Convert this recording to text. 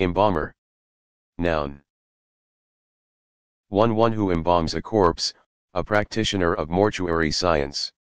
Embalmer. Noun. 1. One who embalms a corpse, a practitioner of mortuary science.